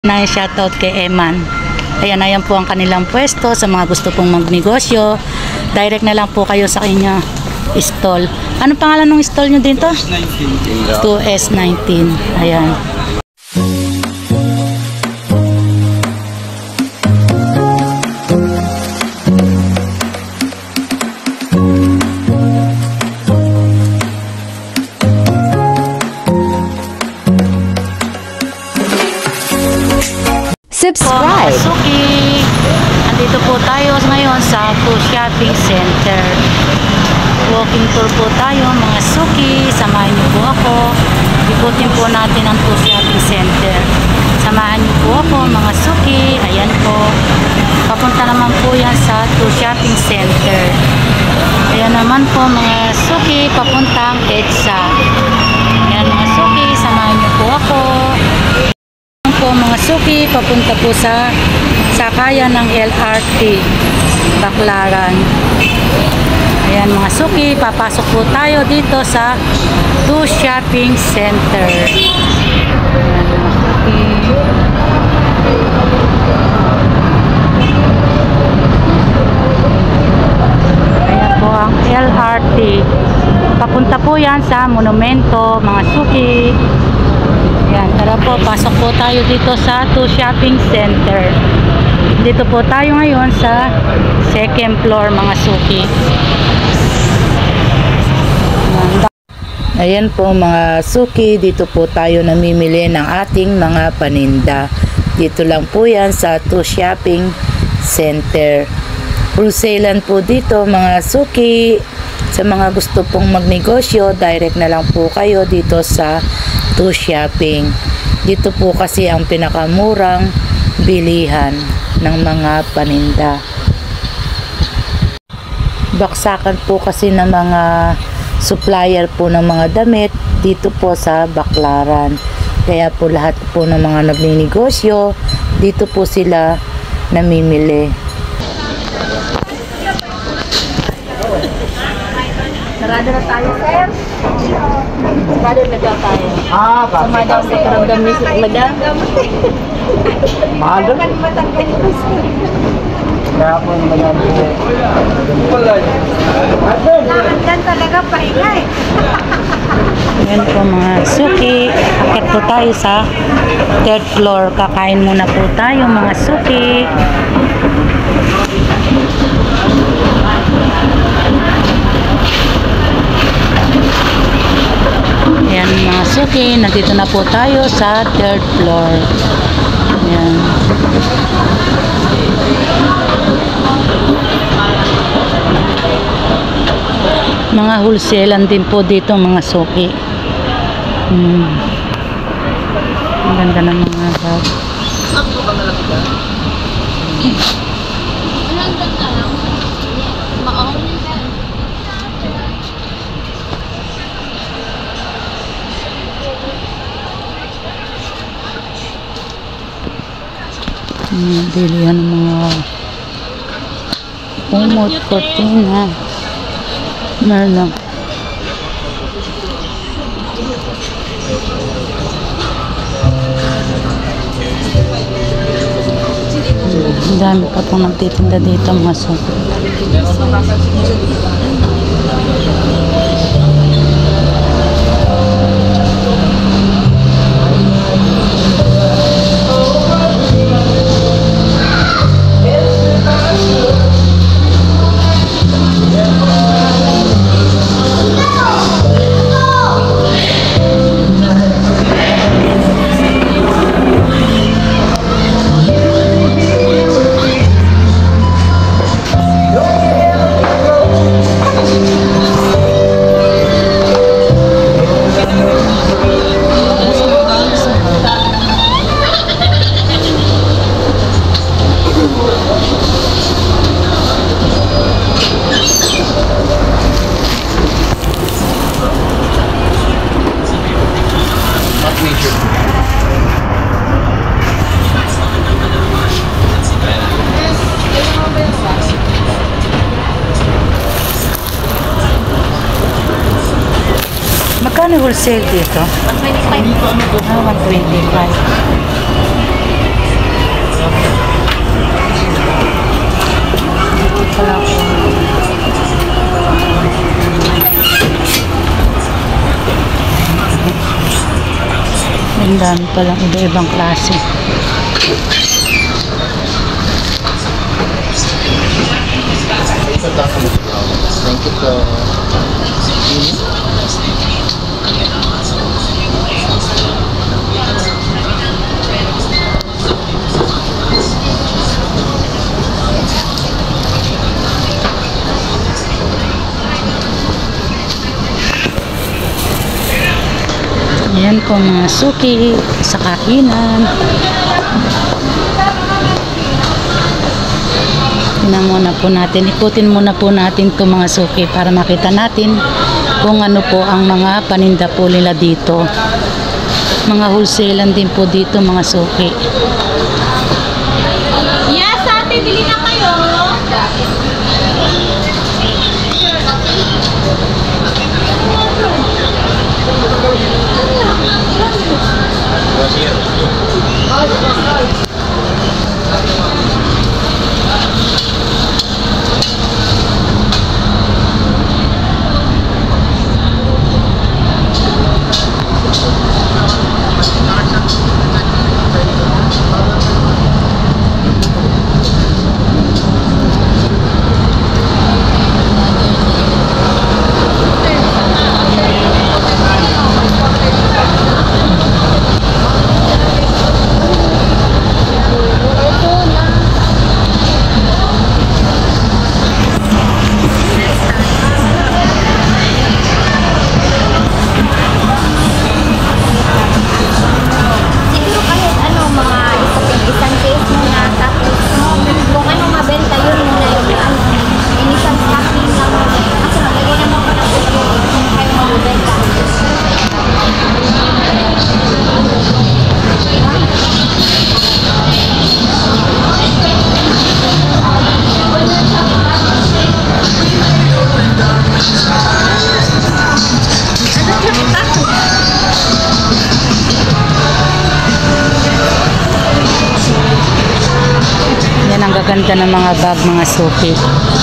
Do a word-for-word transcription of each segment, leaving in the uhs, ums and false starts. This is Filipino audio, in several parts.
Na shoutout kay Eman. Ayan, ayan po ang kanilang pwesto sa mga gusto pong magnegosyo. Direct na lang po kayo sa kanya stall. Ano pangalan ng stall nyo dito? two S nineteen. Ayan. Subscribe. Po, Suki. Andito po tayo ngayon sa two Shopping Center. Walking tour po tayo mga Suki. Samahan niyo po ako. Ikutin po natin ang two Shopping Center. Samahan niyo po ako mga Suki. Ayan po. Papunta naman po yan sa two Shopping Center. Ayan naman po mga Suki. Papuntang EDSA. Ayan mga Suki. Samahan niyo po ako. Po mga Suki, papunta po sa sakayan ng L R T Baclaran. Ayan mga Suki, papasok po tayo dito sa two Shopping Center. Ayan mga Suki. Ayan po ang L R T. Papunta po yan sa Monumento mga Suki. Yan, tara po, pasok po tayo dito sa two Shopping Center. Dito po tayo ngayon sa second floor mga Suki. Ayan po mga Suki, dito po tayo namimili ng ating mga paninda. Dito lang po yan sa two Shopping Center. Wholesalan po dito mga Suki. Sa mga gusto pong magnegosyo, direct na lang po kayo dito sa two Shopping. Dito po kasi ang pinakamurang bilihan ng mga paninda. Baksakan po kasi ng mga supplier po ng mga damit dito po sa Baclaran. Kaya po lahat po ng mga nagninegosyo, dito po sila namimili. Sarado na tayo, sir. Sarado na tayo. Ah, bakit? Sa madam, sa karamdam ni si madam. Mahal doon? Kaya po yung madam po. Nakagdan talaga paingay. Ayan po mga Suki. Akit po tayo sa third floor. Kakain muna po tayo mga Suki. Ayan mga Suki, nandito na po tayo sa third floor. Ayan. Mga wholesalan din po dito mga Suki. Hmm. Ang ganda ng mga bag. Hmm, bilihan ng mga umot, kortina. Meron lang. Ang dami pa pong nagtitinda dito mga Suki. Magkano wholesale dito? one twenty-five. Ah, one twenty-five. Ang dami palang iba-ibang klase. Thank you po. Ayan po mga suki sa kainan. Tingnan muna po natin. Ikutin muna po natin itong mga suki para makita natin kung ano po ang mga paninda po nila dito. Mga wholesalan din po dito mga suki. Yes, ate, bili na kayo. Siguro kahit ano, mga isang, isang case muna, tapos kung ano mabenta yun muna yung ano, initial stocking lang muna. Kasi maglagay naman ko ng ulo kung kayo mabenta. Yan ang gaganda ng mga bag mga suki.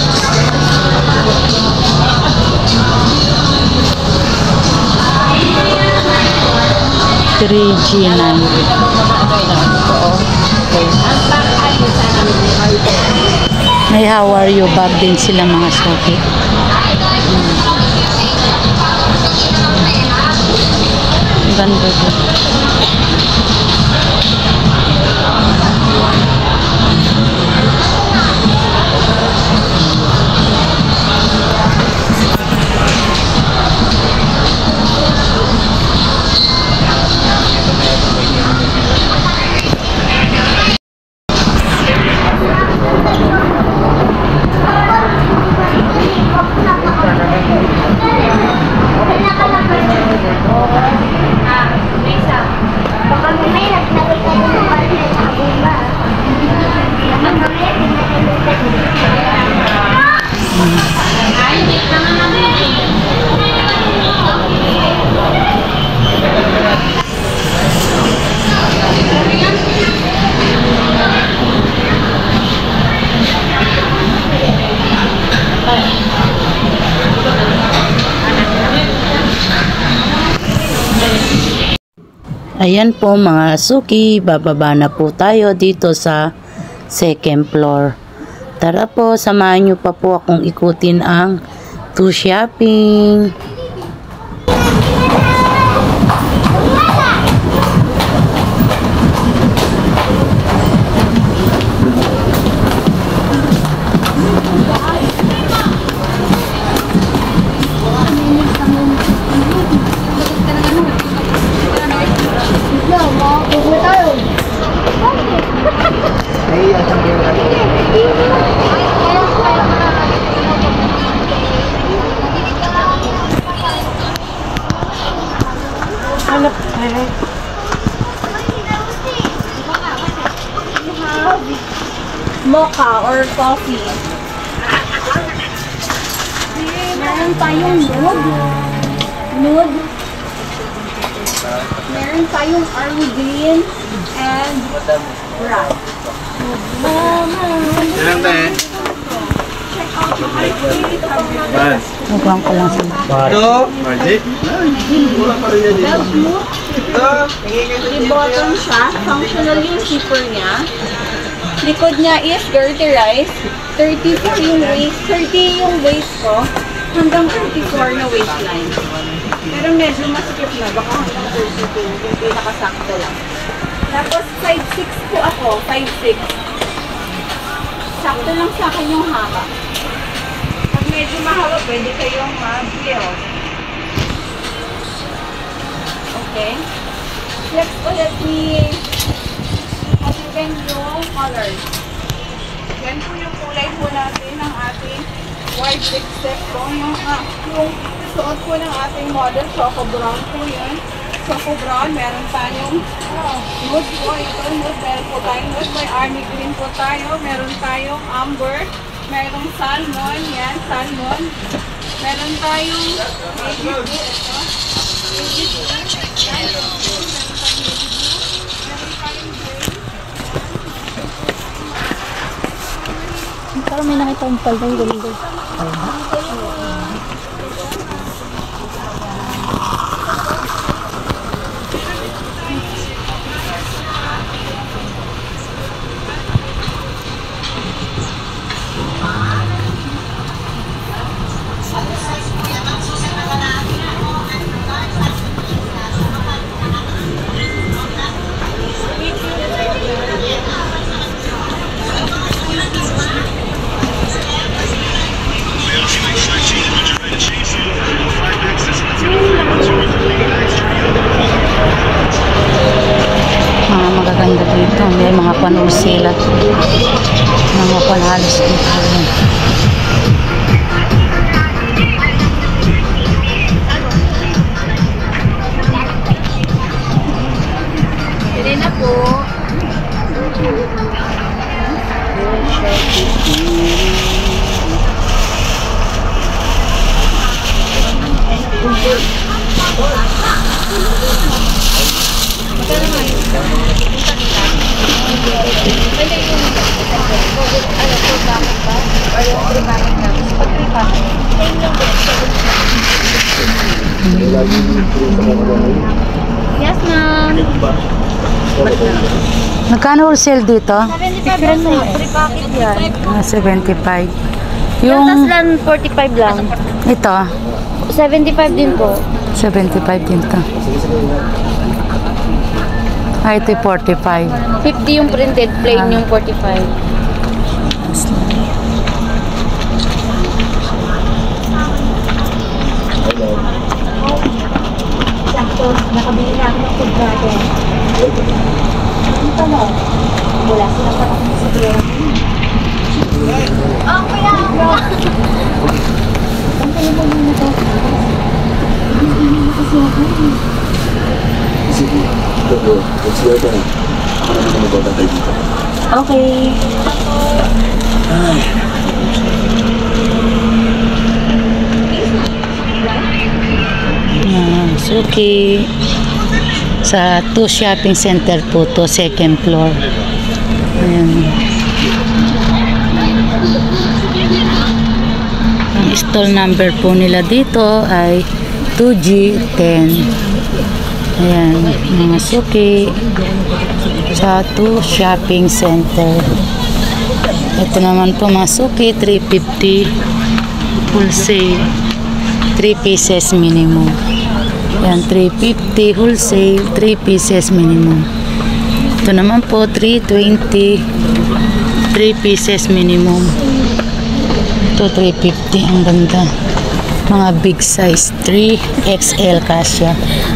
three G nine. May how are you bag din sila mga suki. Hmm. Ganda din. Baka may naglagay ka ng partner sa bomba. Ayan po mga suki, bababa na po tayo dito sa second floor. Tara po, samahan nyo pa po akong ikutin ang to shopping. Ay, asang game natin. Mocha or coffee. Meron tayong nude. Nude. Meron tayong army green and black. Ilang tayo? Huwag ko lang sila. Ito? Magic? Wala pa rin yan dito. I-button siya. Functional yung zipper niya. Likod niya is dirty rice. thirty-four yung waist. thirty yung waist ko. Hanggang thirty-four na waistline. Pero medyo masikip na. Baka hanggang thirty-two. Yung pinakasakto lang. Tapos five six po ako. five six. Sakto lang sa akin yung haba. Pag medyo mahaba, pwede kayong mag-build. Okay. Let's ulit ni open yung colors. Yan po yung kulay po natin ng ating white lipstick po. Yung, uh, yung suot po ng ating model, choco brown po yun. Choco brown, meron tayong nude po. Ito, nude. Meron po tayong nude. May army green po tayo. Meron tayong amber. Meron salmon. Yan, salmon. Meron tayong baby blue. Ito. Baby blue. Meron tayong baby blue. Meron tayong gray. Parang may nakita ang palda yung galing. Mga magaganda dito. May mga panusilat. Mga panhalos dito. Pwede na po. Yes, ma'am. Magkano wholesale dito? seventy-five lang. Free packet yan. Ah, seventy-five. Yung tas Yung lang, forty-five lang. ito, seventy-five din po. seventy-five din to. Ah, ito forty-five. fifty yung printed, plain yung forty-five. Sakto, nakabili na ako ng food natin. Ano pala? Wala sila pa ako sa pera. Oh, kuya! Ang pala mo muna to. Hindi mo kasi ako. Sige, ito, magsuwerte na. Ako naman na magbabantay dito. Okay. Ah, Suki. Sa two shopping center po to, second floor. Ayan. Ang stall number po nila dito ay two G ten. Ayan, mga Suki. Sa two shopping center. Ito naman po mga Suki, three fifty wholesale. three pieces minimum. Yan, three fifty wholesale, three pieces minimum. Ito naman po, three twenty, three pieces minimum. Ito, three fifty, ang ganda. Mga big size, three X L kasya.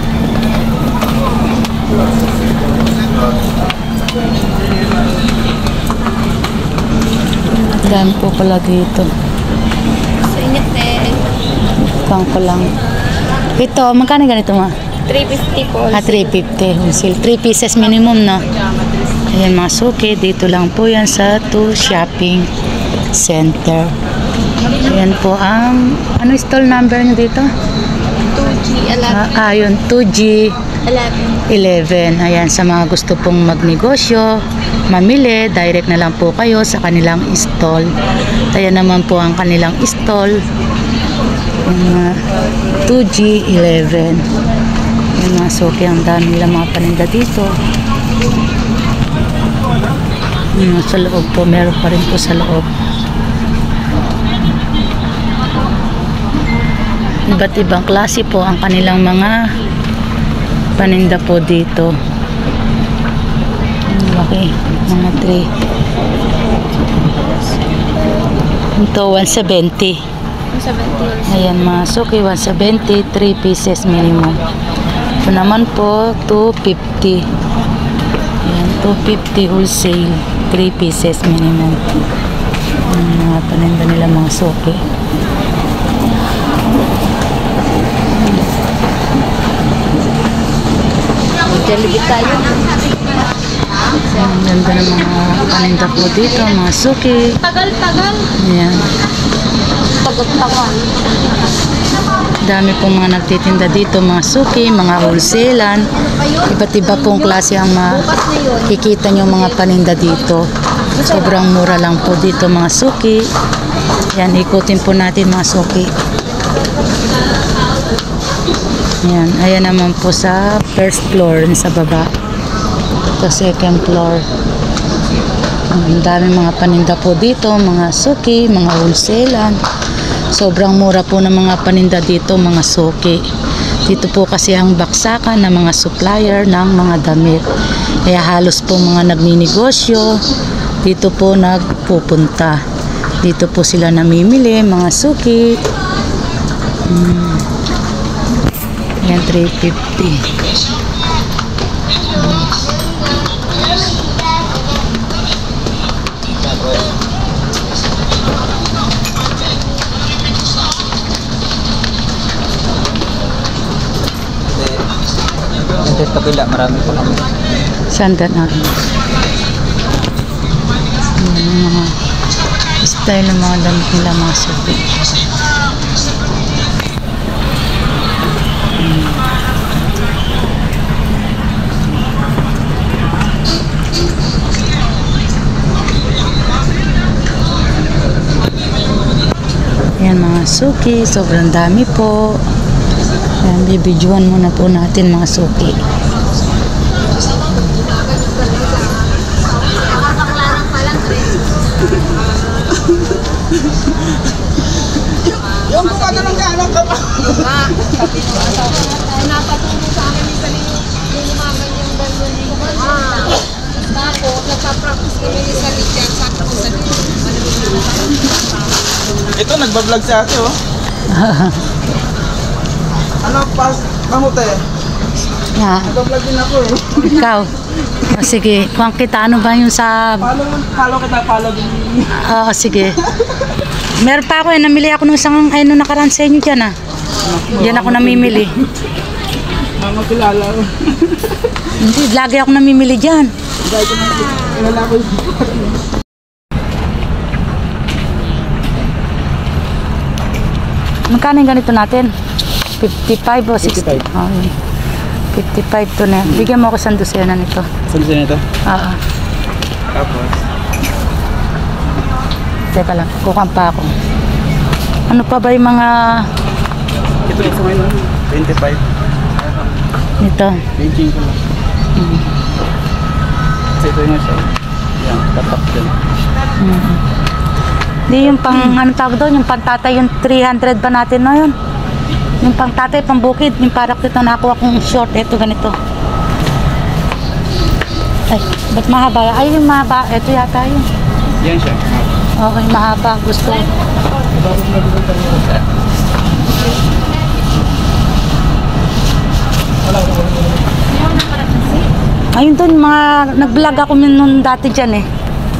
Dami po pala dito. Sa init eh. Pang ko lang. Ito, magkano ganito ma? three fifty po. Ah, three fifty wholesale. three pieces minimum, no? Ayan mga Suki, dito lang po yan sa two shopping center. Ayan po ang, ano stall number nyo dito? two G eleven. Ah, ayun, two G eleven. eleven. Ayan, sa mga gusto pong magnegosyo, mamili, direct na lang po kayo sa kanilang stall. Ayan naman po ang kanilang stall. Ayan, two G eleven. Yung mga suki, ang dami nila mga paninda dito. Yung sa loob po, meron pa rin po sa loob. Iba't ibang klase po ang kanilang mga paninda po dito. Ang laki, mga tray. Ito, one seventy. Ayan mga suki, one seventy, three pieces minimum. Ito naman po, two fifty. Ayan, two fifty wholesale, three pieces minimum. Ayan, mga paninda nila mga suki. Jalibit tayo. Ang ganda ng mga paninda po dito, mga suki. Tagal-tagal. Ayan. Pagod-pagod. Dami pong mga nagtitinda dito, mga suki, mga wholesalan. Iba't iba pong klase ang makikita nyo mga paninda dito. Sobrang mura lang po dito mga suki. Yan, ikutin po natin mga suki. Yan, ayan naman po sa first floor, sa baba. Ito second floor. Ang dami mga paninda po dito, mga suki, mga wholesalan. Sobrang mura po ng mga paninda dito, mga suki. Dito po kasi ang baksakan ng mga supplier ng mga damit. Kaya halos po mga nagninegosyo, dito po nagpupunta. Dito po sila namimili, mga suki. Hmm. Yan, three fifty. Sa kabila, marami pa kami. Sanda na. Yung mga style ng mga damit nila, mga suki. Hmm. Yan mga suki, sobrang dami po. Yan, bibidyoan muna po natin mga suki. Yung bukado ng gano'n ka pa. Napatulong sa akin yung kanina yung lumaban yung dalawang linggo. Tapos, nagpa-practice kami ni Salit yan. Sakto ko Salit. Ito, nagbablog sa ate, oh. Ano, pas, pangute. Yeah. Nagbablog din ako eh. Ikaw. O, sige, kung kita ano ba yung sa... Follow, follow kita, follow din. Oo, sige. Meron pa ako eh, namili ako nung isang ay nung nakaraan sa inyo dyan ah. Diyan ako namimili. Mga kilala. Hindi, lagi ako namimili dyan. Dahil ko na, kilala ko yung Magkano yung ganito natin? fifty-five o sixty? fifty-five. Oh, yun. fifty-five to na. Bigyan mo ako sa dosena nito. Saan saan ito? Oo. Tapos, Teka lang, kukuha pa ako. Ano pa ba yung mga... ito isa ngayon, twenty-five. Nito? twenty ko lang. Hmm. Kasi ito yung siya. Yan, tatak dyan. Hmm. Di yung pang, ano tawag doon, yung pantatay, yung three hundred ba natin na yun? Yung pang tatay, pang bukid, yung parang ito nakuha kong short, ito ganito. Ay, ba't mahaba? Ay, yung mahaba, ito yata yun. Yan siya. Okay, mahaba, gusto. Ayun doon, mga nag-vlog ako nun dati dyan eh.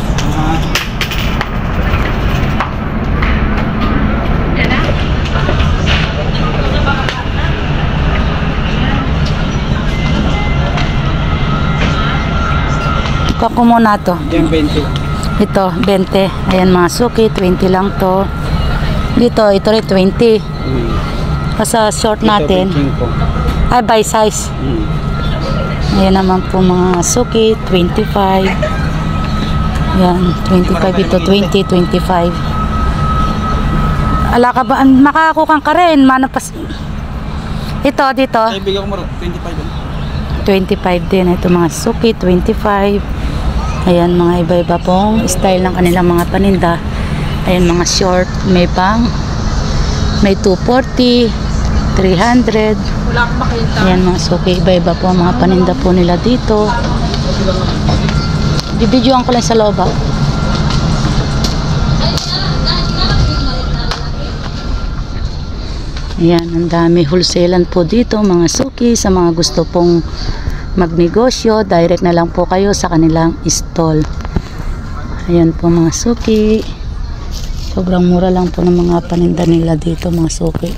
Kuha ko muna to. Yan, twenty. Ito, twenty. Ayan mga suki, twenty lang to. Dito, ito rin twenty. Hmm. Kasi short natin. Ito, Ay, by size. hmm. Ayan naman po mga suki, twenty-five. Ayan, twenty-five ito, twenty, twenty-five. Ala ka ba? Makakakukang ka rin. Manapas. Ito, dito. Kaibigan ko mo, twenty-five lang. twenty-five din. Ito mga suki, twenty-five. Ayan, mga iba-iba pong style ng kanilang mga paninda. Ayan, mga short. May pang, may two forty, three hundred. Wala akong makita. Ayan, mga suki. Iba-iba po ang mga paninda po nila dito. Bibidyoan ko lang sa loob, ah. Ayan, ang dami wholesalan po dito, mga suki. Sa mga gusto pong magnegosyo, direct na lang po kayo sa kanilang stall. Ayan po mga suki. Sobrang mura lang po ng mga paninda nila dito, mga suki.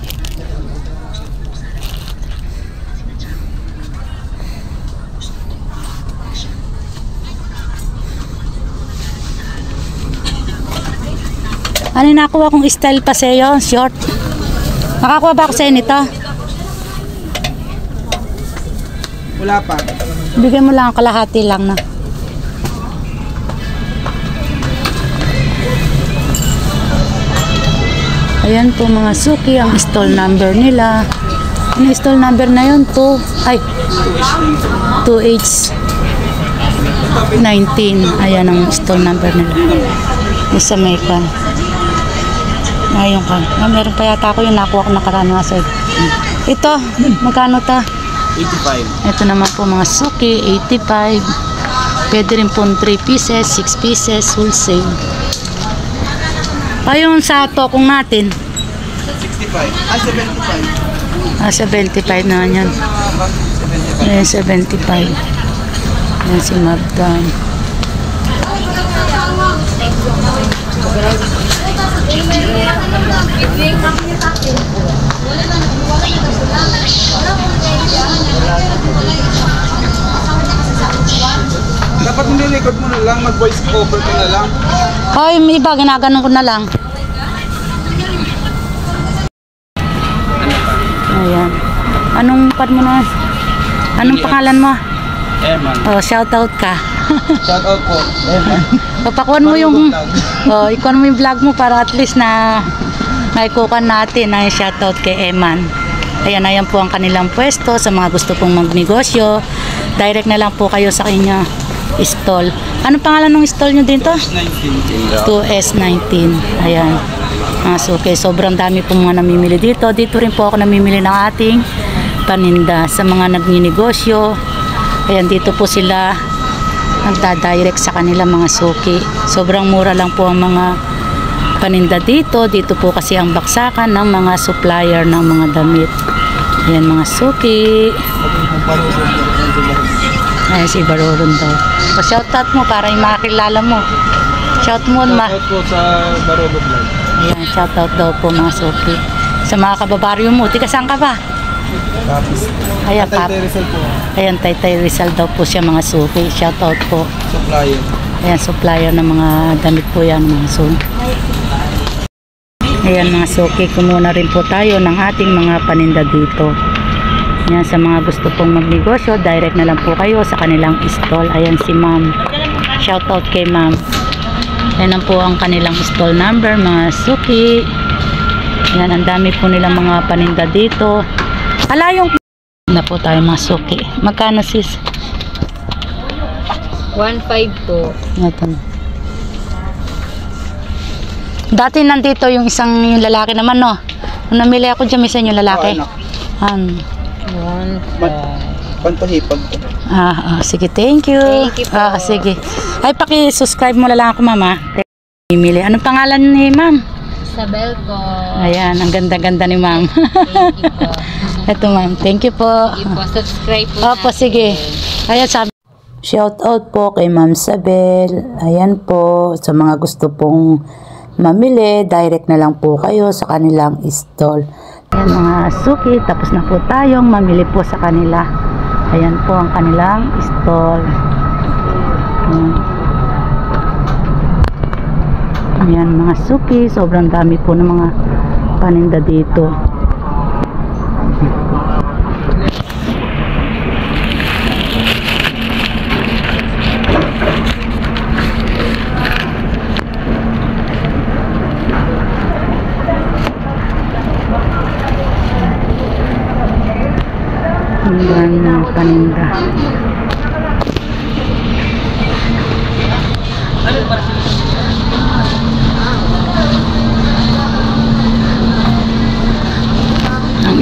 Ano yung nakuha kong style pa sa'yo? Short. Nakakuha ba ako sa'yo nito? Wala pa. Bigyan mo lang ang kalahati lang na. Ayan po mga suki, ang stall number nila. Ano yung stall number na yun? two, ay, two H nineteen. Ayan ang stall number nila. Yung sa Mekan. Ayun ka. Ah, meron pa yata ako yung nakuha ko nakaraan nga sa'yo. Ito, magkano ta? eighty-five. Ito naman po mga suki, eighty-five. Pwede rin po three pieces, six pieces, wholesale. Ayun sa tokong natin. sixty-five. Ah, seventy-five. Ah, seventy-five na yan. Ayan, seventy-five. Ayan si Magdan. Dapat nilikod mo na lang, mag-voice over ka na lang. Hoy, may iba, ginaganon ko na lang. Ayan. Anong pad mo na? Anong pangalan mo? Eman. Oh, shout out ka. Shout out po. Eman. Papakuan mo yung oh, ikuan mo yung vlog mo para at least na maikukan natin na shout out kay Eman. Ayan, ayan po ang kanilang pwesto sa mga gusto pong magnegosyo. Direct na lang po kayo sa kanya stall. Anong pangalan ng stall nyo dito? nineteen. two S nineteen. Ayan. Ah, so, okay, sobrang dami po mga namimili dito. Dito rin po ako namimili ng ating paninda sa mga nagninegosyo. Ayan, dito po sila nagda-direct sa kanila mga suki. Sobrang mura lang po ang mga paninda dito. Dito po kasi ang baksakan ng mga supplier ng mga damit. Ayan mga suki. Ayan si Baroron daw. Pa-shoutout mo para yung makakilala mo. Shout mo ma. Shout out po sa Barobo Vlog. Ayan, shoutout daw po mga suki. Sa mga kababaryo mo. Tika, saan ka ba? Tapos, Ayan, pap. Taytay Rizal po. Ayan, Taytay Rizal daw po siya mga suki. Shoutout po. Supplier. Ayan, supplier ng mga damit po yan mga suki. Ayan mga suki, kumuna rin po tayo ng ating mga paninda dito. Ayan, sa mga gusto pong magnegosyo, direct na lang po kayo sa kanilang stall. Ayan si ma'am. Shoutout kay ma'am. Ayan po ang kanilang stall number, mga suki. Ayan, ang dami po nilang mga paninda dito. Ala yung na po tayo mga suki. Magkano sis? one five po. Ito. Dati nandito yung isang yung lalaki naman, no? Nung namili ako dyan, isa yung lalaki. Um, one Pantahipag. ah, ah, sige, thank you. Thank you po. Ah, sige. Ay, paki-subscribe mo na lang ako, mama. Mimili. Anong pangalan ni ma'am? Isabel po. Ayan, ang ganda-ganda ni ma'am. Thank you po. Ito ma'am, thank you po. Thank you po. Subscribe po Opo, natin. sige. Ayan, sabi. Shout out po kay Ma'am Sabel. Ayan po, sa mga gusto pong mamili, direct na lang po kayo sa kanilang stall. Ayan mga suki, tapos na po tayong mamili po sa kanila. Ayan po ang kanilang stall. Ayan. Ayan mga suki, sobrang dami po ng mga paninda dito.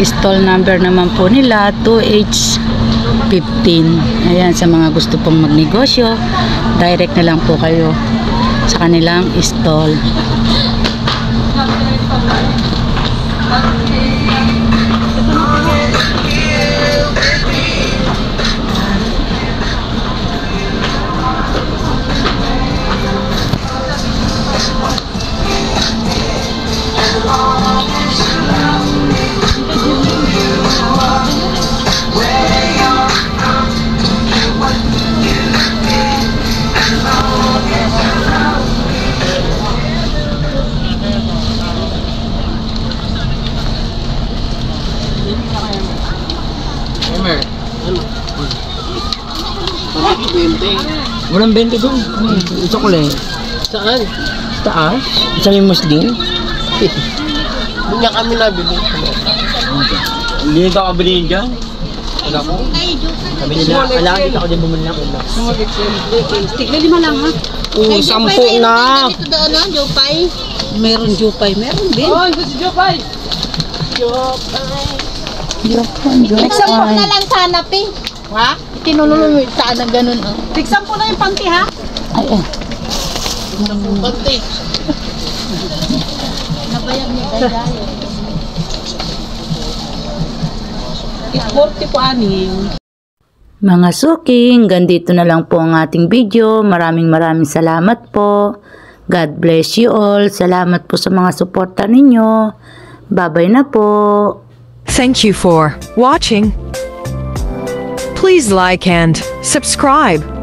stall number naman po nila two H fifteen. Ayan, sa mga gusto pong magnegosyo, direct na lang po kayo sa kanilang stall. Walang bente doon. Sa kulay. Saan? Taas? Sa may muslim? Doon niya kami nabili. Hindi ka kabili dyan? Wala ko. Sabi nila, alagit ako din bumili ng ulo. Tigla lima lang ha. Oo, sampo na. Dito doon, no? Jopay. Meron Jupay, meron din. Oh, ito si Jopay. Nagsampok na lang sana, Pi. Ha? Tinulunod mo yung saan na ganun, oh. Tigsan po na yung panty, ha? Ay, ay. Pante. Nabayag niya kaya. forty po aning. Mga suki, hanggang dito na lang po ang ating video. Maraming maraming salamat po. God bless you all. Salamat po sa mga suporta ninyo. Bye-bye na po. Thank you for watching. Please like and subscribe.